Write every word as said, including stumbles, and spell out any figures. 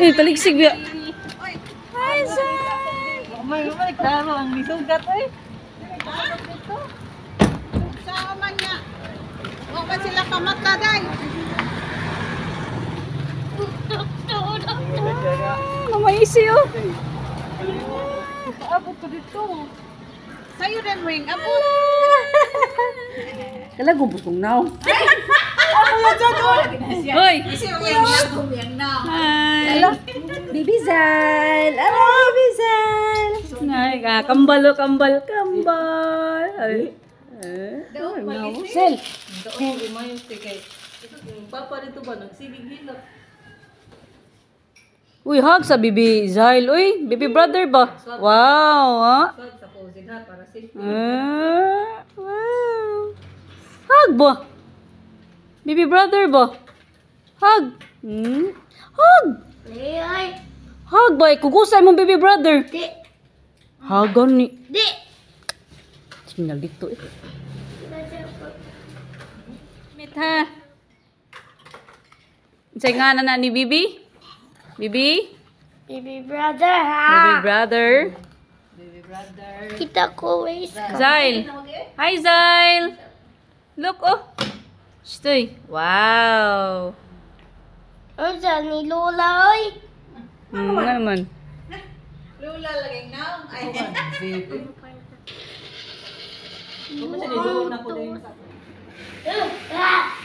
Uy, taligsig biya. Hi, Zhylle. May may klaro ang misugat ay. Sa man niya. Huwag ba sila pamataday? Mamaisi oh. Abot ko dito. Sa'yo rin, Wing. Abot. Kala gumpos kong now. Ako yan dyan, oh. Hoy! Si Wing na kumiyang na. Hi! Baby Zhylle! Hello, Baby Zhylle! Ay, ah, kambal oh, kambal, kambal. Ay. Eh, ay, now. Zhylle! Papa dito ba nagsigigilap? Uy, hug sa Baby Zhylle. Uy, baby brother ba? Wow, ha? Swab sa posing ha para safety. Ah, wow. Hug ba? Baby brother ba? Hug. Hmm? Hug. Hug ba? Kukusay mong baby brother. Di. Hagan ni. Di. Signal dito eh. Mit ha. Say nga na na ni Bibi? Bibi? Baby brother, Baby ha? brother. Baby brother. Kita ko waist ka. Zhylle. Hi, Zhylle. Look, oh. Stoy. Wow. Ano dyan ni Lola, oy? Hmm, nga naman. Lula laging na. Ay, Baby. Kung siya nilulong na po din sa Ah!